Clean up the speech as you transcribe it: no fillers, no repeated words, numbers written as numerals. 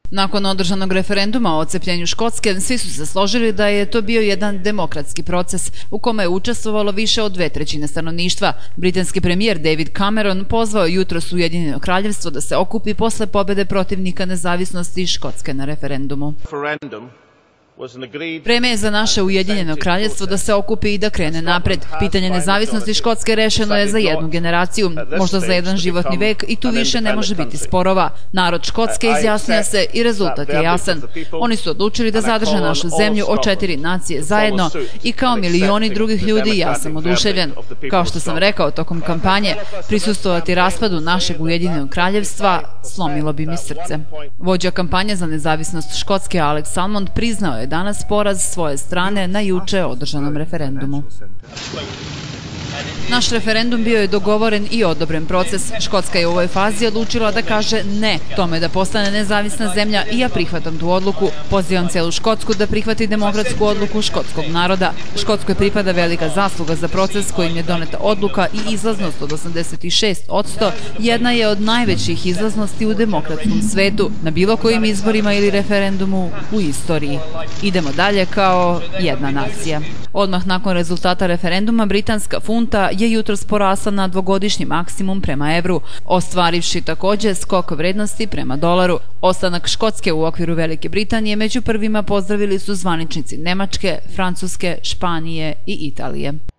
Nakon održanog referenduma o odcepljenju Škotske, svi su se složili da je to bio jedan demokratski proces u kome je učestvovalo više od 2/3 stanovništva. Britanski premijer David Cameron pozvao jutros Ujedinjeno kraljevstvo da se okupi posle pobede protivnika nezavisnosti Škotske na referendumu. Vreme je za naše Ujedinjeno kraljevstvo da se okupi i da krene napred. Pitanje nezavisnosti Škotske rešeno je za jednu generaciju, možda za jedan životni vek, i tu više ne može biti sporova. Narod Škotske izjasnio se i rezultat je jasan. Oni su odlučili da zadrže našu zemlju od 4 nacije zajedno i kao milioni drugih ljudi ja sam oduševljen. Kao što sam rekao tokom kampanje, prisustvovati raspadu našeg Ujedinjenog kraljevstva slomilo bi mi srce. Vođa kampanje za nezavisnost Škotske Alex Salmond priznao je danas poraz svoje strane na juče održanom referendumu. Naš referendum bio je dogovoren i odobren proces. Škotska je u ovoj fazi odlučila da kaže ne tome da postane nezavisna zemlja i ja prihvatam tu odluku. Pozivam celu Škotsku da prihvati demokratsku odluku škotskog naroda. Škotskoj pripada velika zasluga za proces kojim je doneta odluka i izlaznost od 86% jedna je od najvećih izlaznosti u demokratskom svetu, na bilo kojim izborima ili referendumu u istoriji. Idemo dalje kao jedna nacija. Odmah nakon rezultata referenduma britanska funta je jutros porasla na dvogodišnji maksimum prema evru, ostvarivši takođe skok vrednosti prema dolaru. Ostanak Škotske u okviru Velike Britanije među prvima pozdravili su zvaničnici Nemačke, Francuske, Španije i Italije.